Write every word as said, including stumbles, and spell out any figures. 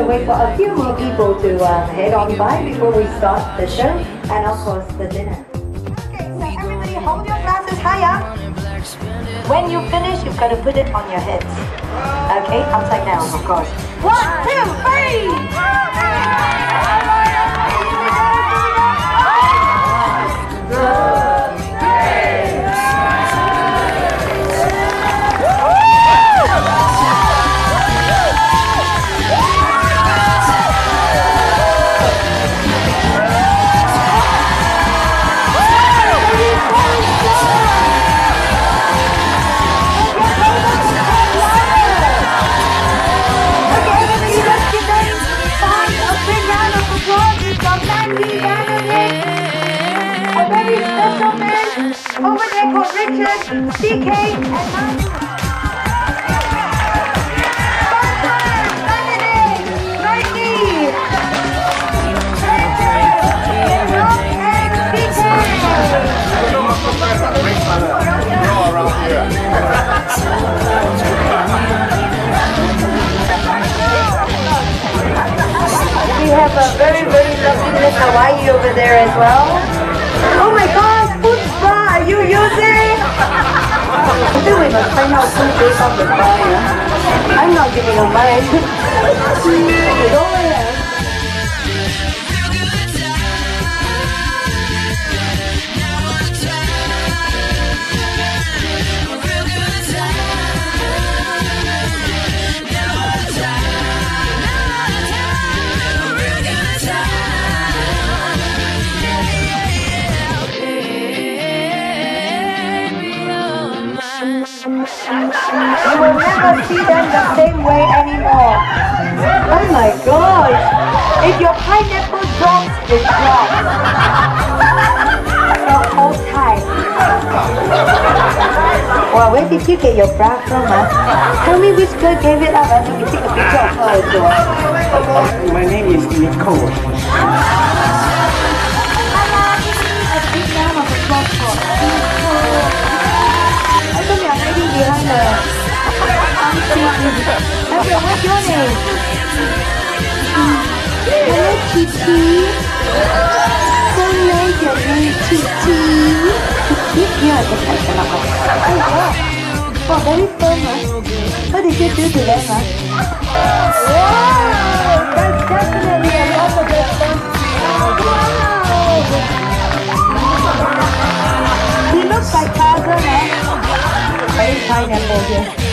wait for a few more people to uh, head on by before we start the show and of course the dinner. Okay, so everybody hold your glasses high up. When you finish, you've got to put it on your heads. Okay, upside down, of course. One, two, three! Over there called Richard, C K, and Manu. We have a very, very lovely Miss Hawaii over there as well. Oh my gosh, food spa, are you using? I think we must find out who gave up the spa, yeah? I'm not giving a mind. Go ahead. You will never see them the same way anymore. Oh my gosh! If your pineapple drops, it drops. So hold tight. Well, where did you get your bra from, huh? Tell me which girl gave it up. I think you take a picture of her as well. My name is Nicole. A big round of applause for I thought you are hiding behind the okay, what's your name? Hello, Chichi. Hello, your name, Chichi. Chichi, yeah, the person of oh, wow. Oh, very firm, huh? What did you do to them, huh? Wow, that's definitely a lot of good fun. Wow. He looks like Tarzan, huh? Very pineapple here.